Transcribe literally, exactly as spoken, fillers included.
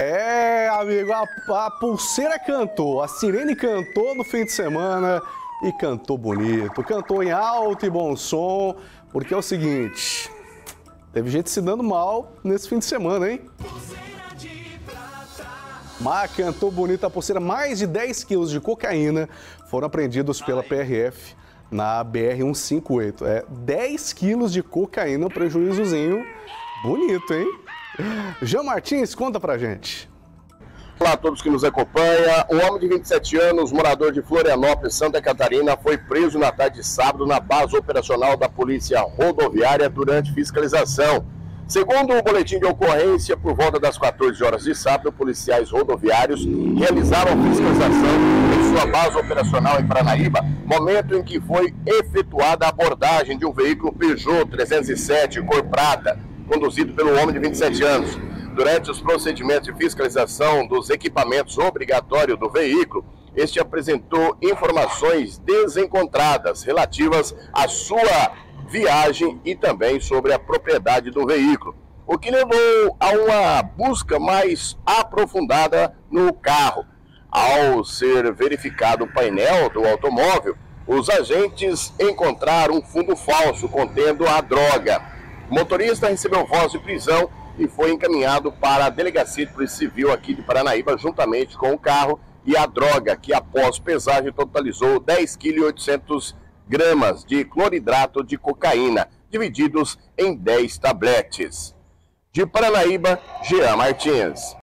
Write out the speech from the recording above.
É, amigo, a, a pulseira cantou, a sirene cantou no fim de semana e cantou bonito, cantou em alto e bom som, porque é o seguinte, teve gente se dando mal nesse fim de semana, hein? Mas cantou bonito a pulseira, mais de dez quilos de cocaína foram apreendidos pela P R F na B R cento e cinquenta e oito. É, dez quilos de cocaína, um prejuízozinho bonito, hein? Jean Martins, conta pra gente. Olá a todos que nos acompanham. Um homem de vinte e sete anos, morador de Florianópolis, Santa Catarina, foi preso na tarde de sábado na base operacional da Polícia Rodoviária durante fiscalização. Segundo o boletim de ocorrência, por volta das quatorze horas de sábado, policiais rodoviários realizaram a fiscalização em sua base operacional em Paranaíba, momento em que foi efetuada a abordagem de um veículo Peugeot trezentos e sete, cor prata, conduzido pelo homem de vinte e sete anos. Durante os procedimentos de fiscalização dos equipamentos obrigatórios do veículo, este apresentou informações desencontradas relativas à sua viagem e também sobre a propriedade do veículo, o que levou a uma busca mais aprofundada no carro. Ao ser verificado o painel do automóvel, os agentes encontraram um fundo falso contendo a droga. O motorista recebeu voz de prisão e foi encaminhado para a Delegacia de Polícia Civil aqui de Paranaíba, juntamente com o carro e a droga, que após pesagem totalizou dez quilos e oitocentos gramas de cloridrato de cocaína, divididos em dez tabletes. De Paranaíba, Jean Martins.